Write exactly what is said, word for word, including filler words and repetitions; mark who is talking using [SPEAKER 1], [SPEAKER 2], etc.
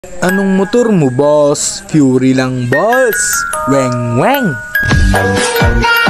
[SPEAKER 1] Anong motor mo, boss? Fury lang, boss. Weng weng.